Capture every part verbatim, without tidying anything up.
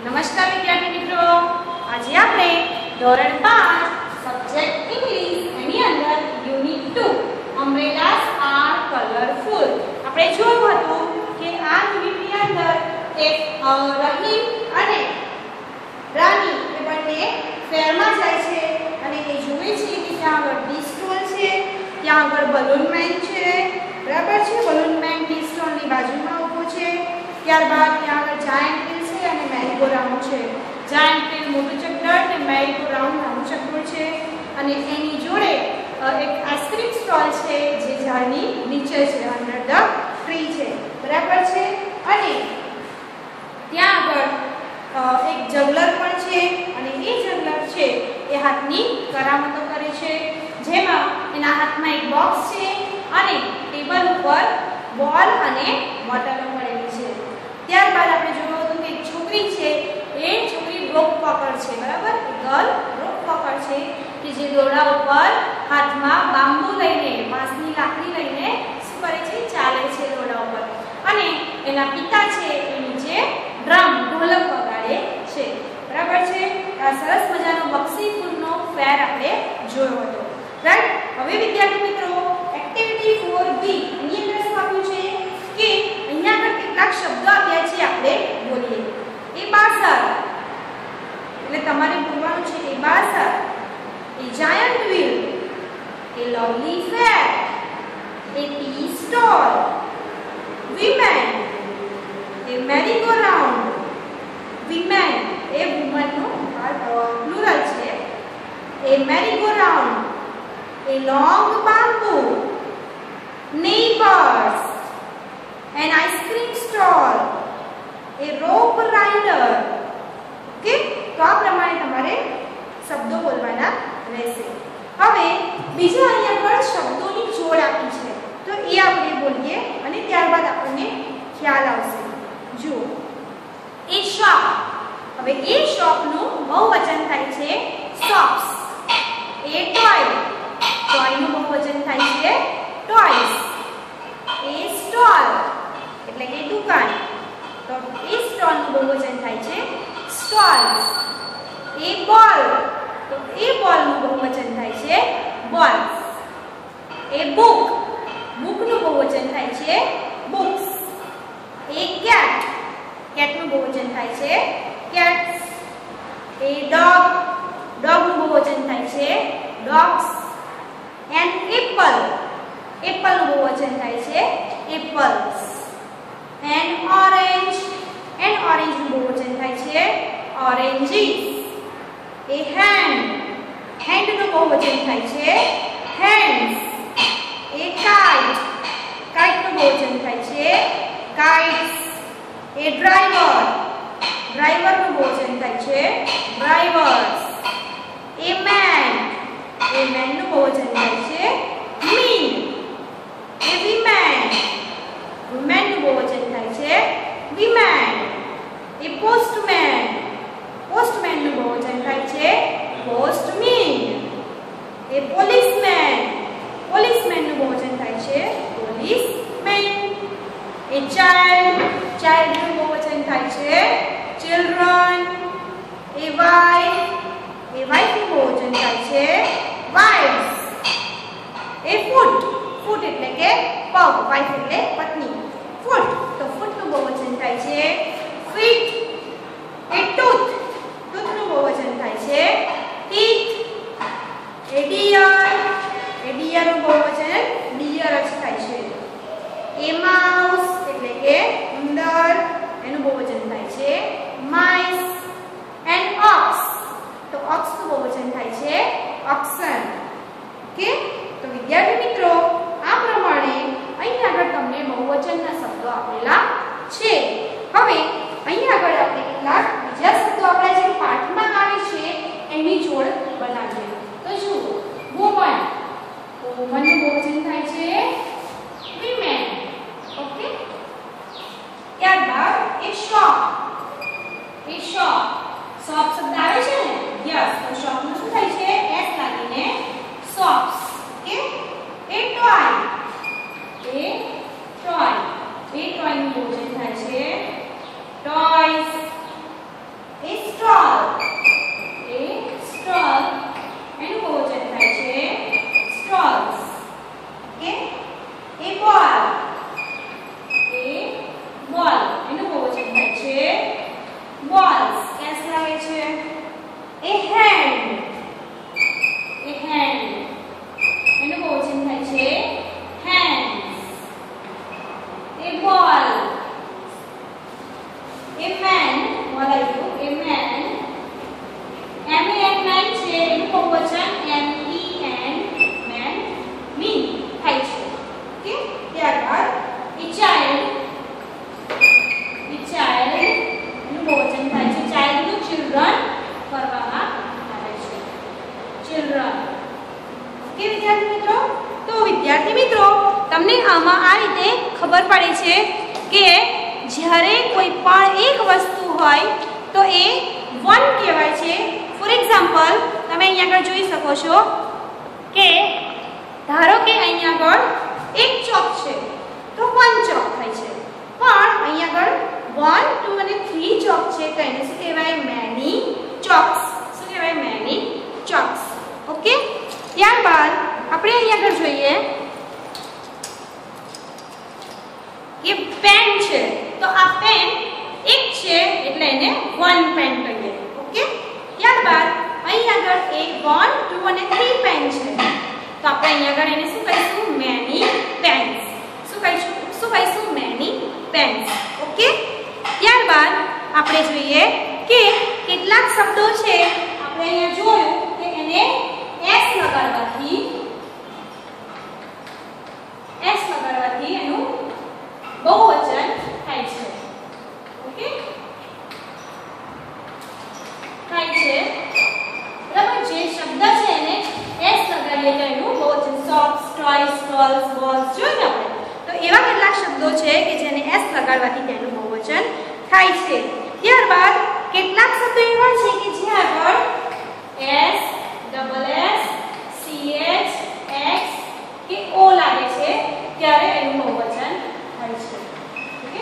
નમસ્કાર વિદ્યાર્થી મિત્રો, આજે આપણે ધોરણ પાંચ સબ્જેક્ટ ઇંગ્લિશ એની અંદર unit two umbrellas are colourful આપણે જોયું હતું કે આ યુનિટની અંદર એક રહીમ અને રાની એ બંને ફેરમાં જાય છે અને એ જુએ છે કે ત્યાં આગળ ટી સ્ટોલ છે, ત્યાં આગળ બલૂન મેન છે, બરાબર છે. બલૂન મેન ટી સ્ટોલની બાજુમાં ઊભો છે. ત્યારબાદ ત્યાં આગળ જાયન્ટ વ્હીલ છે અને મેરી ગો રાઉન્ડ છે. જાયન્ટ વ્હીલ મોટું ચક્કર અને મેરી ગો રાઉન્ડ નાનું ચક્કર છે અને એની જોડે એક આઈસ્ક્રીમ સ્ટોલ છે જે ઝાડની નીચે છે, અંડર ધ ટ્રી છે, બરાબર છે. અને ત્યાં આગળ એક જગલર પણ છે અને એ જગલર છે એ હાથની કરામતો કરે છે, જેમાં એના હાથમાં એક બોક્સ છે અને ટેબલ ઉપર બોલ અને બોટલો પડેલી છે. ત્યારબાદ આપણે જોયું હતું કે એક છોકરી છે, એ છોકરી રોપ પકડ છે, બરાબર. ગર્લ રોપ પકડ છે કે જે દોરડા ઉપર હાથમાં બાંબુ લઈને, બાંસની લાકડી લઈને શું કરે છે, ચાલે છે દોરડા ઉપર. અને એના પિતા છે એ નીચે ડ્રમ ઢોલક વગાડે છે, બરાબર છે. આ સરસ મજાનો બક્ષી ફૂલનો ફેર આપણે જોયો હતો, રાઈટ. હવે વિદ્યાર્થી મિત્રો, એક્ટિવિટી ફોર બી ની અંદર શું આપ્યું છે કે અહીંયા આગળ કેટલાક શબ્દો આપ્યા છે, આપણે બોલીએ. એ બાસર એટલે તમારે બોલવાનું છે a bazaar, a giant wheel, a lovely fair, a tea stall, women, a merry go round. Women એ વુમન નું પ્લુરલ છે. A merry go round, a long bamboo, neighbors, an ice cream stall, a rope rider. Okay, તો આ પ્રમાણે તમારે શબ્દો બોલવાના રહેશે. હવે બીજા અહીંયા આગળ શબ્દોની જોડ આપી છે, તો એ આપણે બોલીએ અને ત્યારબાદ આપણને ખ્યાલ આવશે. જુઓ, એ શોપ. હવે એ શોપનું બહુવચન થાય છે શોપ્સ. એ ટોય, ટોયનું બહુવચન થાય છે ટોયસ. એ સ્ટોલ એટલે કે દુકાન, તો એ સ્ટોલનું બહુવચન થાય છે સ્ટોલ્સ. એ બોલ, તો એ બોલનું બહુવચન થાય છે બોલ્સ. એ બુક, બુકનું બહુવચન થાય છે બુક્સ. એ કેટ, કેટનું બહુવચન થાય છે કેટ્સ. એ ડોગ, ડોગનું બહુવચન થાય છે ડોગ્સ. An apple, apple નું બહુવચન થાય છે apples. An orange, an orange નું બહુવચન થાય છે oranges. A hand, hand નું બહુવચન થાય છે hands. A kite, kite નું બહુવચન થાય છે kites. A driver, driver નું બહુવચન થાય છે drivers. A man, એ મેન નું બહુવચન થાય છે mean. એ women, women નું બહુવચન થાય છે women. એ postman, postman નું બહુવચન થાય છે postmen. એ policeman, policeman નું બહુવચન થાય છે policemen. એ child, child નું બહુવચન થાય છે children. એ wife, એ wife નું બહુવચન થાય છે wives. એ foot, foot એટલે કે પગ, wife એટલે પત્ની. foot, તો foot નું બહુવચન થાય છે feet. એ tooth, tooth નું બહુવચન થાય છે teeth. એ deer, એ deer નું બહુવચન deer જ થાય છે. એ mouse એટલે કે ઉંદર, એનું બહુવચન થાય છે mice. And ox, તો ox નું બહુવચન થાય છે oxen. ઓકે, તો વિદ્યાર્થી મિત્રો, આ પ્રમાણે અહીં આગળ તમને બહુવચનના શબ્દો આપેલા છે. હવે અહીં આગળ આપણે કેટલાક બીજા શબ્દો આપણા જે પાઠમાં આવે છે એની જોડ બનાવીએ. તો જુઓ, woman, તો woman નું બહુવચન થાય છે women. ઓકે, ત્યારબાદ a shop, a shop, shop શબ્દ આવે છે ને, યસ, તો શોપ નું શું થાય છે એસ લાગીને shops. Okay, a toy, a toy, a toy નું બહુવચન થાય છે toys. થાય છે balls. એસ લાગે છે. a hand, a hand એનું બહુવચન થાય છે hands. a ball, a man, ball આવ્યું, a man. m a n man છે એનું બહુવચન m e n man, mean થાય છે. ઓકે, ત્યારબાદ a child, a child એનું બહુવચન થાય છે child નું children કરવામાં આવે છે children. ઓકે વિદ્યાર્થી મિત્રો, તો વિદ્યાર્થી મિત્રો તમને આમાં આ રીતે ખબર પડે છે કે જ્યારે કોઈ પણ એક વસ્તુ હોય તો એ વન કહેવાય છે. ફોર એક્ઝામ્પલ તમે અહીંયા આગળ જોઈ શકો છો કે ધારો કે અહીંયા આગળ એક ચોક છે તો વન ચોક થાય છે, પણ અહીંયા આગળ વન ટુ અને થ્રી ચોક છે તો એને શું કહેવાય? Many chalks. શું કહેવાય? મેની ચોક્સ. ઓકે, ત્યારબાદ આપણે અહીંયા આગળ જોઈએ કે પેન છે તો આ પેન એક છે એટલે એને વન પેન કહીએ. ઓકે, ત્યારબાદ અહીં આગળ એક વન ટુ અને થ્રી પેન છે તો આપણે અહીં આગળ એને શું કહીશું? Many pens. શું કહીશું? શું કહીશું? Many Pence. ઓકે, ત્યારબાદ આપણે જોઈએ કે કેટલાક શબ્દો છે આપણે અહીંયા જોયું કે એને એસ લગાડવાથી એસ લગાડવાથી એનું બહુવચન થાય છે. ઓકે, થાય છે બરાબર. જે શબ્દ છે એને એસ લગાડીએ તો એનું બહુવચન સોફ્ટ, ટોયસ, ટોલ્સ, બોલ્સ જોયું આપણે. તો એવા કેટલાક શબ્દો છે કે જેને એસ લગાડવાથી તેનું બહુવચન થાય છે. ત્યારબાદ કેટલાક શબ્દો એવા છે કે જે આગળ S, double S, C H, X કે ઓ લાગે છે ત્યારે એનું બહુવચન થાય છે. ઓકે,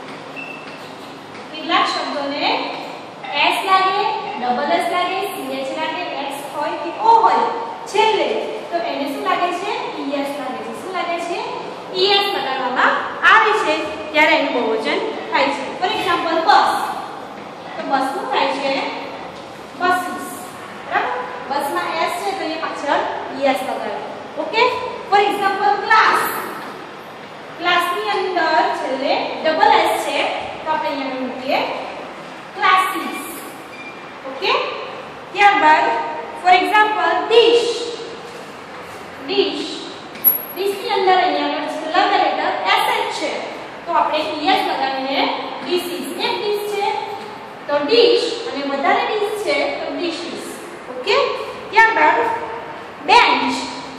કેટલાક શબ્દોને એસ લાગે, ડબલ એસ લાગે, સી એચ લાગે, એક્સ હોય કે ઓ હોય છેલ્લે તો એને શું લાગે છે? ઈએસ લાગે છે. શું લાગે છે? ઈએસ લગાડવામાં આવે છે ત્યારે એનું બહુવચન થાય છે. ફોર એક્ઝામ્પલ બસ, તો બસ નું થાય છે બસીસ. બરાબર, બસમાં એસ છે તો એ પાછળ ઈએસ લગાડો. ઓકે, ફોર એક્ઝામ્પલ ક્લાસ, ક્લાસની અંદર છેલ્લે ડબલ એસ છે તો આપણે અહીંયા મૂકીએ ક્લાસીસ. ઓકે, ત્યારબાદ ફોર એક્ઝામ્પલ ડીશ, ડીશ, ડીશની અંદર અહીંયા આગળ છેલ્લા લેટર એસ એચ છે તો આપણે ઈએસ લગાવીને ડીસીસ. એક ડીશ છે તો ડીશ અને વધારે ડીશ છે તો ડીશીસ. ઓકે, ત્યારબાદ બેન્ચ,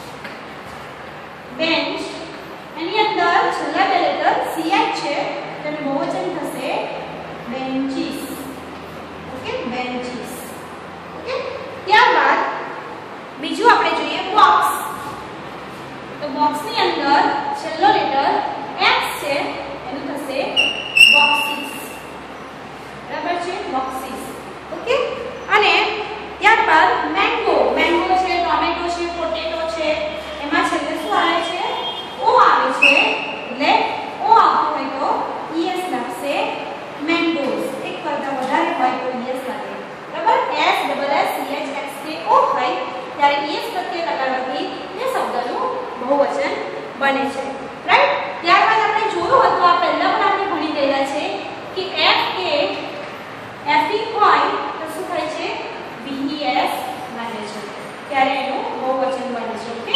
બેન્ચ એની અંદર છેલ્લા બે લેટર સીએચ છે તો એનું બહુવચન થશે બેન્ચીસ. Okay, benches. ઓકે, ત્યારબાદ બીજું આપણે જોઈએ બોક્સ, તો બોક્સની અંદર છેલ્લો લેટર એક્સ છે એનું થશે બોક્સીસ. બરાબર છે? બોક્સીસ. ઓકે, અને ત્યારબાદ મેંગો, મેંગો છે, ટોમેટો છે, પોટેટો છે એમાં છેલ્લે શું આવે છે? ઓ આવે છે એટલે ઓ આવતો હોય તો ઈએસ લાગશે મેંગોઝ. એક કરતા વધારે હોય તો ઈએસ લાગે. બરાબર, S, double S, C H, X કે ઓ હોય ત્યારે ઈએસ પ્રત્યે લગાડવાથી તે શબ્દનું બહુવચન બને છે. રાઈટ, ત્યારબાદ આપણે જોયું હતું આ પહેલા પણ આપણે ભણી ગયેલા છે કે એફ કે એફી હોય તો શું થાય છે? બીઈએસ લાગે છે ત્યારે એનું બહુવચન બને છે. ઓકે,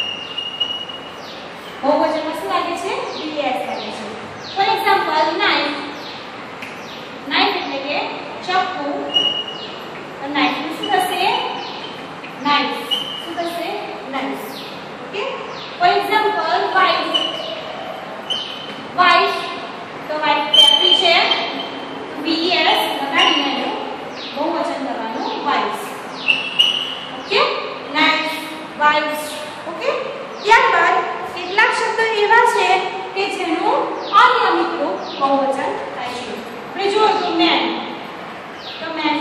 બહુવચનમાં શું લાગે છે? બીઈએસ લાગે છે. ફોર એક્ઝામ્પલ નાઇફ, નાઇફ એટલે કે ચાકુ, તો નાઇફ શું થશે? નાઇફ. શું થશે? Knife. Okay, for example wife, wife તો વાઇફ કેપી છે બીઈએસ લગાડીને એનું બહુવચન કરવાનું wifes. Okay, knife, wifes. Okay, ત્યારબાદ કેટલાક શબ્દો એવા છે કે જેનું અનિયમિત રૂપ બહુવચન થાય છે. આપણે જોયું તો મેન, તો મેન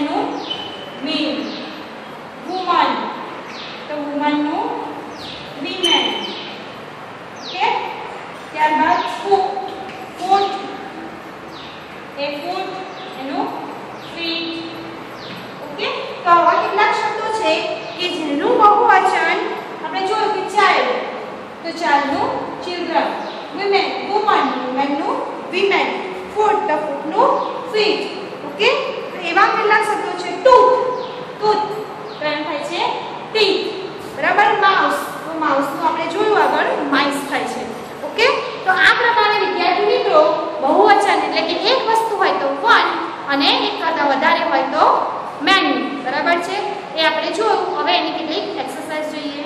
એ ફૂટ એનું ફીટ. ઓકે, તો આવા કેટલાક શબ્દો છે કે જેનું બહુવચન આપણે જોયું કે ચાઇલ્ડ, તો ચાઇલ્ડ નું ચિલ્ડ્રન, women woman, women નું women, foot તો foot નું feet. ઓકે, તો એવા કેટલાક શબ્દો છે. tooth tooth તો એમ થાય છે teeth. બરાબર. mouse તો mouse નું આપણે જોયું આગળ mice થાય છે. ઓકે, તો આ પ્રમાણે વિદ્યાર્થી મિત્રો બહુવચન એટલે કે એક વસ્તુ હોય તો one અને એક કરતાં વધારે હોય તો many. બરાબર છે, એ આપણે જોયું. હવે એની કેટલીક એક્સરસાઇઝ જોઈએ.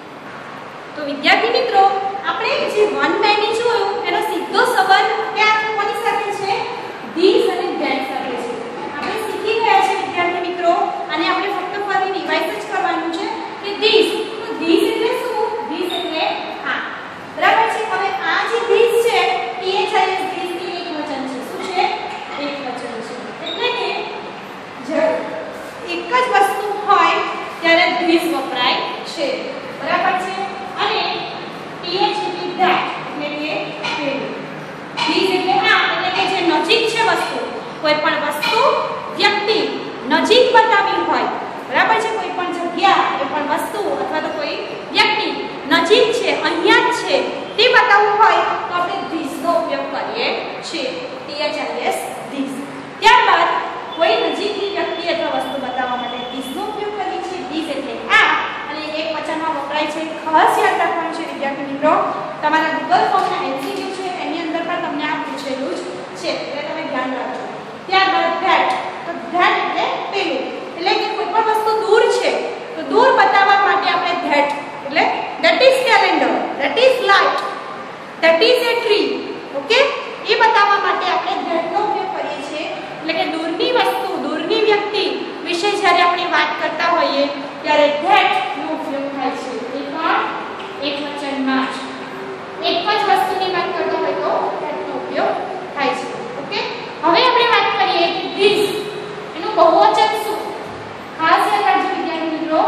તો વિદ્યાર્થી મિત્રો આપણે જે one many જોયું એનો સીધો સંબંધ ક્યાં કોની સાથે છે? these અને that સાથે છે. આપણે શીખી ગયા છે વિદ્યાર્થી મિત્રો, અને આપણે ફક્ત ફરી રિવાઇઝ જ કરવાનું છે કે these. તો these એટલે શું? these એટલે આ. બરાબર છે. હવે આ જે these છે this these ની એક વચન છે. શું છે? એક વચન છે. એટલે કે જે એક જ વસ્તુ હોય ત્યારે these વપરાય છે. બરાબર છે. અને th એટલે that એટલે કે પેલું. these એટલે આ એટલે કે જે નજીક છે વસ્તુ, કોઈ પણ વસ્તુ વ્યક્તિ નજીક બતાવી હોય. બરાબર છે. કોઈ પણ જગ્યા, કોઈ પણ વસ્તુ અથવા તો કોઈ વ્યક્તિ નજીક છે, અહીંયા જ છે તે બતાવવું હોય તો આપણે these નો ઉપયોગ કરીએ છીએ. this these. ત્યારબાદ કોઈ નજીકની વ્યક્તિ અથવા વસ્તુ બતાવવા માટે these નો ઉપયોગ કરીએ છીએ. these એટલે આ અને એક વચનમાં વપરાય છે. ખાસ યાદ રાખવાનું છે વિદ્યાર્થી મિત્રો, તમારા ગૂગલ ફોર્મના એમસીક્યુ છે એની અંદર પણ તમને આ પૂછેલું જ છે, એટલે તમે ધ્યાન રાખજો. ત્યારબાદ that. તો that એટલે પેલું, એટલે કે કોઈ પણ વસ્તુ દૂર છે તો દૂર બતાવવા માટે આપણે that એટલે that is calendar, that is light, that is a tree. Okay, એ બતાવવા માટે આપણે that નો ઉપયોગ કરીએ છીએ. એટલે કે દૂરની વસ્તુ, દૂરની વ્યક્તિ વિશે જ્યારે આપણે વાત કરતા હોઈએ ત્યારે that નો ઉપયોગ થાય છે. એ પણ એક વચનમાં જ એક જ વસ્તુની વાત કરતા હોય તો that નો ઉપયોગ થાય છે. ઓકે, હવે આપણે વાત કરીએ કે these એનું બહુવચન શું? ખાસ યાદ રાખજો વિદ્યાર્થી મિત્રો,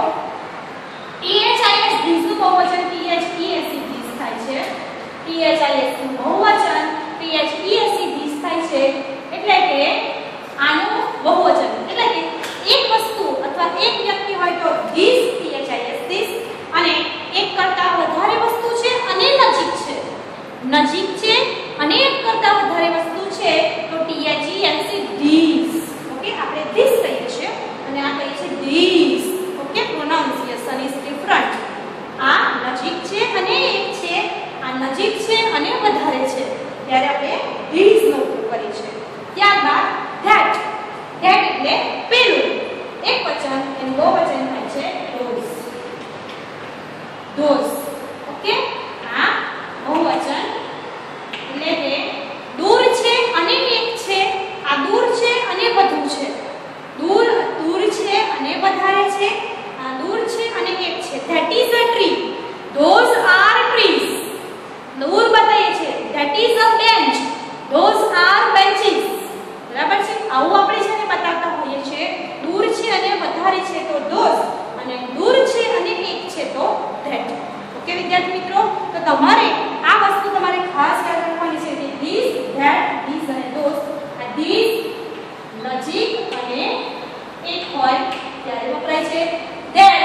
this these નું બહુવચન thesc these થાય છે. this નું બહુવચન thesc these થાય છે. એટલે કે આનું બહુવચન એટલે કે એક વસ્તુ અથવા એક વ્યક્તિ હોય તો these this these, અને એક કરતાં વધારે વસ્તુ છે અને નજીક છે, નજીક છે અને એક કરતાં વધારે વસ્તુ છે તો thgenc these. ઓકે, આપણે this કહીએ છીએ અને આ કહીએ છીએ these. Okay, pronunciation is different. આ નજીક છે અને એક છે, આ નજીક છે અને વધારે છે ત્યારે આપણે these નો ઉપયોગ કરીએ છીએ. ત્યારબાદ that. that એટલે પેલું, એક વચન એનું બહુવચન થાય છે those. those. ઓકે, આ બહુવચન એટલે કે દૂર છે અને એક છે, આ દૂર છે અને વધુ છે, દૂર દૂર છે અને વધારે છે, આ દૂર છે અને એક છે. that is a tree, those are trees. દૂર બતાવીએ છે that is a bench, those are benches. બરાબર છે. આવું આપણે છે ને બતાવતા હોઈએ છીએ. દૂર છે અને વધારે છે તો those, અને દૂર છે અને એક છે તો that. ઓકે વિદ્યાર્થી મિત્રો, તો તમારે આ વસ્તુ તમારે ખાસ યાદ રાખવાની છે કે these, that, these અને those. આ these નજીક અને એક હોય ત્યારે વપરાય છે. that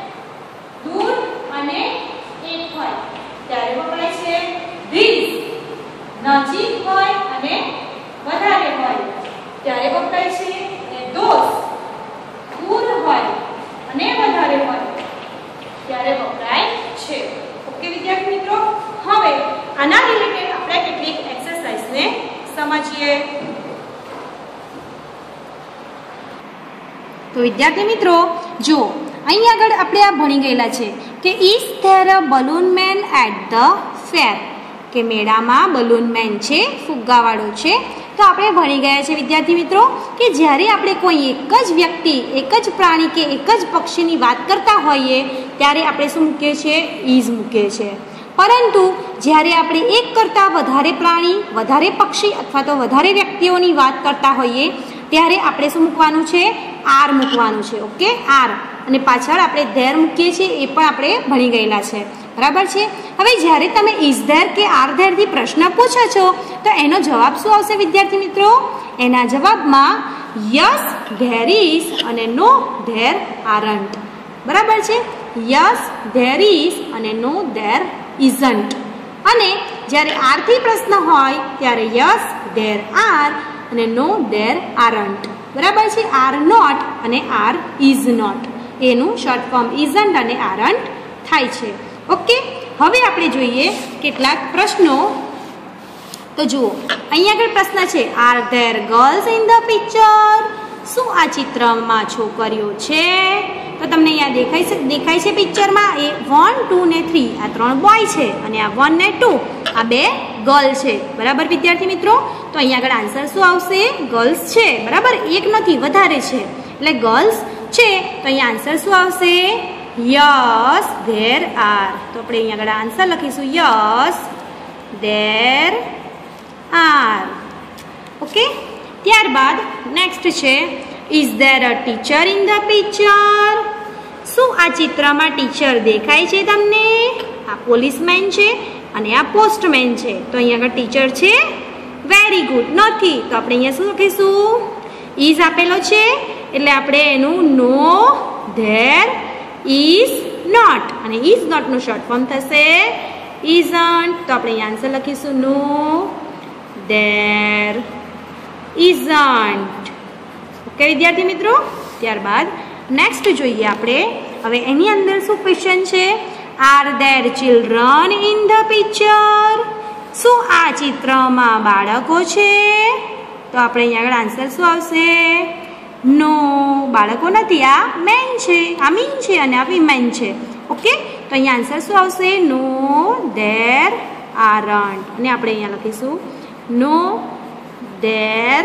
દૂર અને એક હોય ત્યારે વપરાય છે. these નજીક હોય અને વધારે હોય ત્યારે વપરાય છે. અને those દૂર હોય અને વધારે હોય ત્યારે વપરાય છે. ઓકે વિદ્યાર્થી મિત્રો, હવે આના રિલેટેડ આપણે કેટલીક એક્સરસાઇઝને સમજીએ. તો વિદ્યાર્થી મિત્રો જો અહીં આગળ આપણે આ ભણી ગયેલા છે કે is there a balloon man at the fair, કે મેળામાં બલૂન મેન છે, ફુગ્ગાવાળો છે. તો આપણે ભણી ગયા છે વિદ્યાર્થી મિત્રો કે જ્યારે આપણે કોઈ એક જ વ્યક્તિ, એક જ પ્રાણી કે એક જ પક્ષીની વાત કરતા હોઈએ ત્યારે આપણે શું મૂકીએ છીએ? ઇઝ મૂકીએ છીએ. પરંતુ જ્યારે આપણે એક કરતાં વધારે પ્રાણી, વધારે પક્ષી અથવા તો વધારે વ્યક્તિઓની વાત કરતા હોઈએ ત્યારે આપણે શું મૂકવાનું છે? આર મૂકવાનું છે. Okay, R. અને પાછળ આપણે ધેર મૂકીએ છીએ એ પણ આપણે ભણી ગયેલા છે. बराबर छे। हवे ज्यारे तमे इज देर के आर देर थी प्रश्न पूछो छो तो एनो जवाब शुं आवशे विद्यार्थी मित्रों? एना जवाबमां यस देर इज अने नो देर आरंट। बराबर छे। यस देर इज अने नो देर इजंट। अने ज्यारे आर थी प्रश्न होय त्यारे यस देर आर अने नो देर आरंट। बराबर छे। आर नॉट अने आर इज नॉट एनु शॉर्ट फॉर्म इजंट अने आरंट थाय छे। ओके, हवे आपणे जोईए केटलाक प्रश्नो। तो जुओ अहींया आगळ प्रश्न छे are there girls in the picture? शुं आ चित्रमां छोकरीओ छे? तो तमने अहींया देखाय छे देखाय छे पिक्चरमां ए वन टू ने थ्री आ त्रण बॉय छे अने आ वन ने टू आ बे गर्ल छे। बराबर विद्यार्थी मित्रों? तो अहींया आगळ आंसर शुं आवशे? गर्ल्स छे। बराबर, एक नथी वधारे छे એટલે गर्ल्स छे। तो अहींया आंसर शुं आवशे? Yes there are. तो આપણે અહીંયા આગળ આન્સર લખીશું यस देर आर। ओके, ત્યારબાદ નેક્સ્ટ છે is there a teacher in the picture? શું આ ચિત્રમાં ટીચર દેખાય છે તમને? આ પોલીસમેન છે અને આ પોસ્ટમેન છે। તો અહીંયા આગળ ટીચર છે? વેરી ગુડ, નથી। તો આપણે અહીંયા શું લખીશું? ઇઝ આપેલો છે એટલે આપણે એનું નો ધેર इज नॉट અને इज नॉट નું શોર્ટ ફોર્મ થશે isn't। તો આપણે અહીં આન્સર લખીશું નો there isn't। ઓકે વિદ્યાર્થી મિત્રો, ત્યારબાદ નેક્સ્ટ જોઈએ આપણે। હવે એની અંદર શું ક્વેશ્ચન છે? Are there children in the picture? શું આ ચિત્રમાં બાળકો છે? તો આપણે અહીં આગળ આન્સર શું આવશે? नो, बाळको नथी, आ मेन छे, आ मीन छे अने आ विमेन छे। ओके, तो अहींया आंसर शुं आवशे? No there aren't. अने आपणे अहींया लखीशुं no there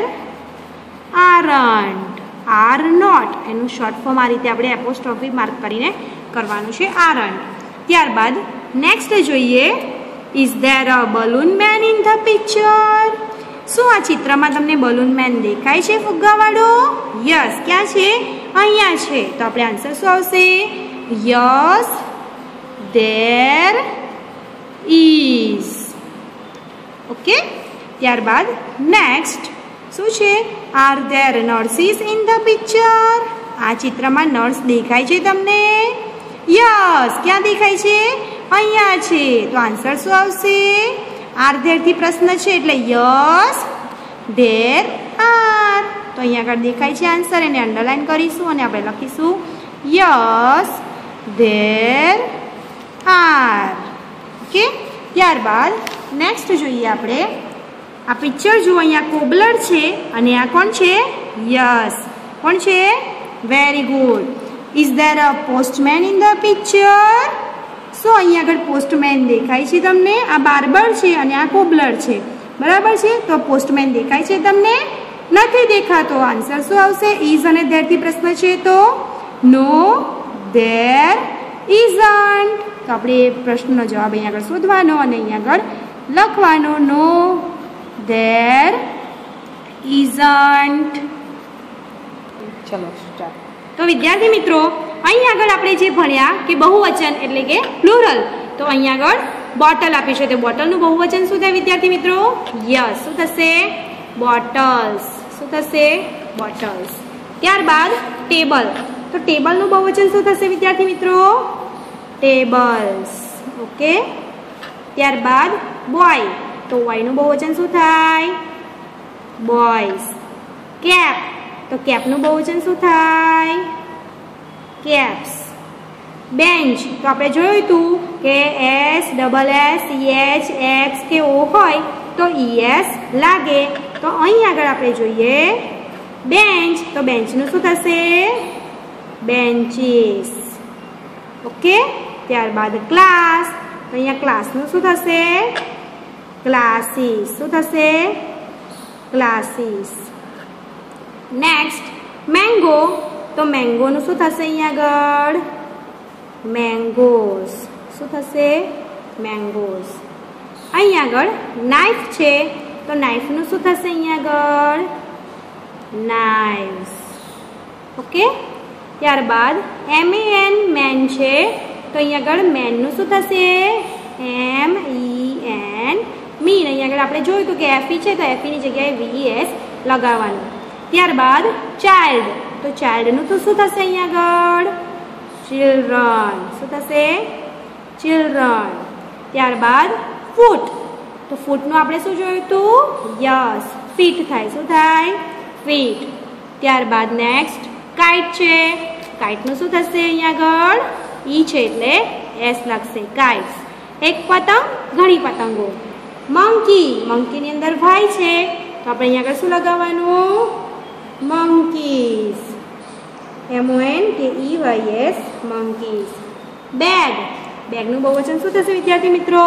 aren't. Are not एनुं शॉर्ट फॉर्म आ रीते आपणे एपोस्ट्रोफी मार्क करीने करवानुं छे आरंट। त्यारबाद नेक्स्ट जोईए is there a balloon man in the picture? શું આ ચિત્રમાં તમને બલૂન મેન દેખાય છે ફુગ્ગાવાળો? યસ, ક્યાં છે? અહીંયા છે। તો આપણે આન્સર શું આવશે? Yes there is. ઓકે, ત્યારબાદ નેક્સ્ટ શું છે? Are there nurses in the picture? આ ચિત્રમાં નર્સ દેખાય છે તમને? યસ, ક્યાં દેખાય છે? અહીંયા છે। તો આન્સર શું આવશે? आर देर थी प्रश्न है એટલે यस देर आर। तो अहीं આગળ દેખાય છે આન્સર, એને અંડરલાઈન કરીશું અને આપણે લખીશું यस देर आर। ओके, ત્યારબાદ નેક્સ્ટ જોઈએ આપણે। આ પિક્ચર જુઓ, અહીંયા કોબલર છે અને આ કોણ છે? यस, કોણ છે? Very good. Is there a postman in the picture? So अहीं आगळ पोस्टमेन देखाय छे तमने? आ बार्बर छे अने आ कोबलर छे। बराबर छे। तो पोस्टमेन देखाय छे तमने? नथी देखातो। आंसर शुं आवशे? इज अने देर थी प्रश्न छे तो नो देर इजंट। तो आपणे प्रश्ननो जवाब अहीं आगळ शोधवानो अने अहीं आगळ लखवानो नो देर इजंट। चलो स्टार्ट। तो विद्यार्थी मित्रों, અહીં આગળ આપણે જે ભણ્યા કે બહુવચન એટલે કે પ્લુરલ, તો અહીં આગળ બોટલ આપી છે, તો બોટલનું બહુવચન શું થાય વિદ્યાર્થી મિત્રો? યસ, શું થશે? બોટલ્સ। શું થશે? બોટલ્સ। ત્યારબાદ ટેબલ, તો ટેબલનું બહુવચન શું થશે વિદ્યાર્થી મિત્રો? ટેબલ્સ। ઓકે, ત્યારબાદ બોય, તો બોયનું બહુવચન શું થાય? બોયઝ। કેપ, તો કેપનું બહુવચન શું થાય? કેપ્સ। બેન્ચ, તો આપણે જોયું હતું કે S double S C H X કે ઓ હોય તો ઈ એસ લાગે। તો અહીં આગળ આપણે જોઈએ બેન્ચ, તો બેન્ચનું શું થશે? બેન્ચીસ। ઓકે, ત્યારબાદ ક્લાસ, તો અહીંયા ક્લાસનું શું થશે? ક્લાસીસ। શું થશે? ક્લાસીસ। નેક્સ્ટ મેંગો, तो मैंगो नु शू थशे? अहीं आगळ मैंगोस। शू थशे? मैंगोस। अहीं आगळ नाइफ छे, तो नाइफ नु शू थशे? अहीं आगळ नाइव्स। ओके, त्यारबाद एम ए एन मैन छे, तो अहीं आगळ मेनનું શું થશે? M E N men. અહીં આગળ આપણે જોયું હતું કે એફઈ છે તો એફઈની જગ્યાએ વીઈએસ લગાવવાનું. ત્યારબાદ ચાઇલ્ડ, તો ચાઇલ્ડનું તો શું થશે અહીં આગળ? ચિલ્ડ્રન. શું થશે? ચિલ્ડ્રન. ત્યારબાદ ફૂટ, તો ફૂટનું આપણે શું જોયું હતું? યસ, ફીટ થાય. શું થાય? ફીટ. ત્યારબાદ નેક્સ્ટ કાઇટ છે. કાઇટનું શું થશે અહીં આગળ? ઈ છે એટલે એસ લાગશે. કાઇટ્સ. એક પતંગ, ઘણી પતંગો. મંકી, મંકીની અંદર ભાઈ છે તો આપણે અહીંયા આગળ શું લગાવવાનું? મંકીઝ. એમ O N K E Y S, monkeys. Bag, બેગનું બહુવચન શું થશે વિદ્યાર્થી મિત્રો?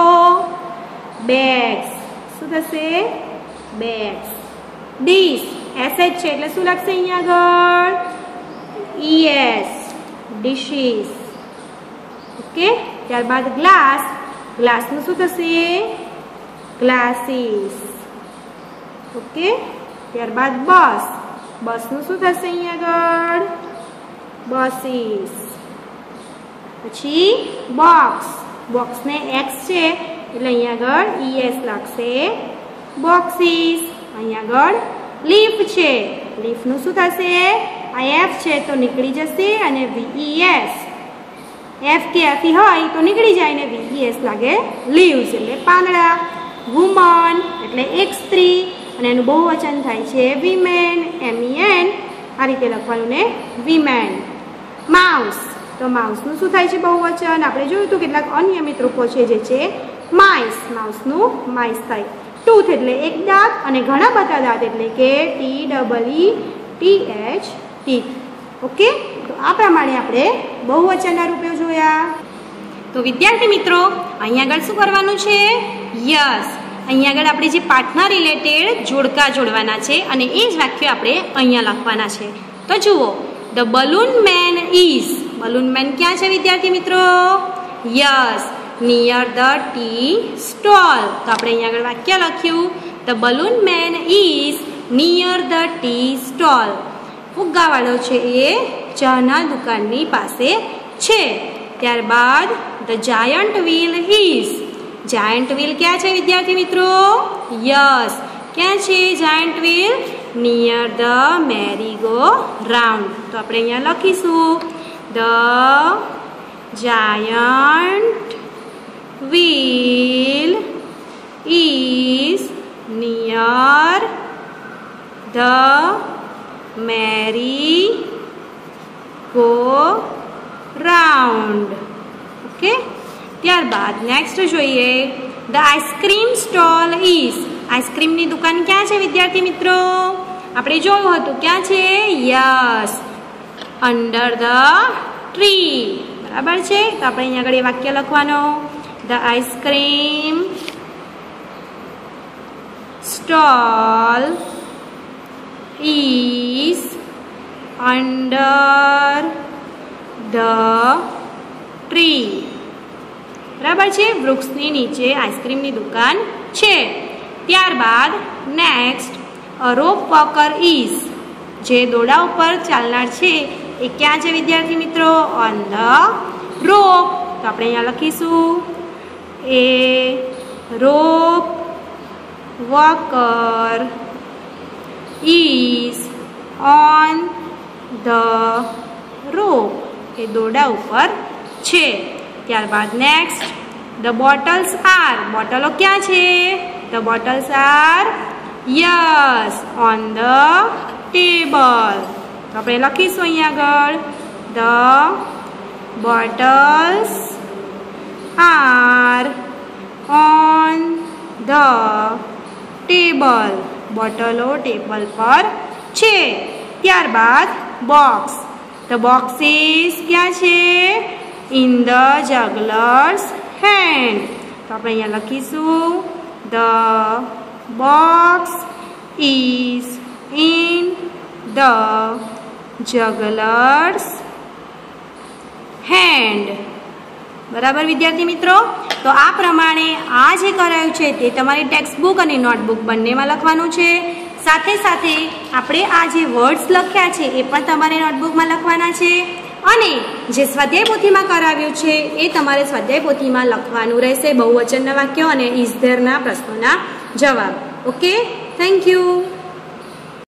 બેગ્સ. શું થશે? બેગ્સ. ડીશ, એસ એચ છે એટલે શું લાગશે અહીંયા આગળ? E S, dishes. ઓકે. ત્યારબાદ ગ્લાસ, ગ્લાસનું શું થશે? ગ્લાસીસ. ઓકે. ત્યારબાદ બસ, બસનું શું થશે અહીંયા આગળ? બસીસ. પછી બોક્સ, બોક્સને એક્સ છે એટલે અહીંયા આગળ ઈએસ લાગશે. બોક્સીસ. અહીંયા આગળ લીફ છે, લીફનું શું થશે? આ એફ છે તો નીકળી જશે અને વીઈએસ, એફ કે એફ હોય તો નીકળી જાય ને વીઈએસ લાગે. લીવ્સ એટલે પાંદડા. વુમન એટલે એક સ્ત્રી અને એનું બહુવચન થાય છે વીમેન, એમ ઈ એન. આ રીતે લખવાનું ને વીમેન. માઉસ, તો માઉસનું શું થાય છે બહુવચન? આપણે જોયું હતું કેટલાક અનિયમિત રૂપો છે જે છે માઇસ. માઉસનું માઇસ થાય. ટૂથ એટલે એક દાંત અને ઘણા બધા દાંત એટલે કે T double E T H, teeth. Okay. તો આ પ્રમાણે આપણે બહુવચનના રૂપો જોયા. તો વિદ્યાર્થી મિત્રો અહીંયા આગળ શું કરવાનું છે? યસ, અહીંયા આગળ આપણે જે પાઠના રિલેટેડ જોડકા જોડવાના છે અને એ જ વાક્યો આપણે અહીંયા લખવાના છે. તો જુઓ, the balloon man is, balloon man ક્યાં છે વિદ્યાર્થી મિત્રો? Yes, near the tea stall. તો આપણે અહીંયા આગળ વાક્ય લખ્યું, the balloon man is near the tea stall. ફુગ્ગાવાળો છે એ ચાના દુકાનની પાસે છે. ત્યારબાદ the giant wheel is, giant wheel ક્યાં છે વિદ્યાર્થી મિત્રો? યસ, ક્યાં છે giant wheel? Near the merry go round. તો આપણે અહીંયા લખીશું, the giant wheel is near the merry go round. Okay. ત્યારબાદ નેક્સ્ટ જોઈએ, ધ આઈસ્ક્રીમ સ્ટોલ ઇઝ, આઈસ્ક્રીમની દુકાન ક્યાં છે વિદ્યાર્થી મિત્રો? આપણે જોયું હતું ક્યાં છે? Yes, under the tree. બરાબર છે. તો આપણે અહીંયા આગળ એ વાક્ય લખવાનો, the ice cream stall is under the tree. બરાબર છે. વૃક્ષની નીચે આઈસ્ક્રીમની દુકાન છે. ત્યારબાદ next, a rope walker is, જે દોરડા ઉપર ચાલનાર છે એ ક્યાં છે વિદ્યાર્થી મિત્રો? On the rope. તો આપણે અહીંયા લખીશું, a rope walker is on the rope, એ દોરડા ઉપર છે. ત્યારબાદ નેક્સ્ટ, ધ બોટલ્સ આર, બોટલો ક્યાં છે? The bottles are yes on the table. તો આપણે લખીશું અહીંયા આગળ, the bottles are on the table, બોટલો ટેબલ પર છે. ત્યારબાદ બોક્સ, ધ બોક્સીસ ક્યાં છે? In the juggler's hand. તો આપણે અહીંયા લખીશું, the box is in the juggler's hand. બરાબર વિદ્યાર્થી મિત્રો? તો આ પ્રમાણે આ જે કરાયું છે તે તમારી ટેક્સ્ટબુક અને નોટબુક બંનેમાં લખવાનું છે. સાથે સાથે આપણે આ જે વર્ડ્સ લખ્યા છે એ પણ તમારે નોટબુકમાં લખવાના છે અને જે સ્વાધ્યાય પોથીમાં કરાવ્યું છે એ તમારે સ્વાધ્યાય પોથીમાં લખવાનું રહેશે, બહુવચનના વાક્યો અને ઇઝ ધેરના પ્રશ્નોના જવાબ. Okay, thank you.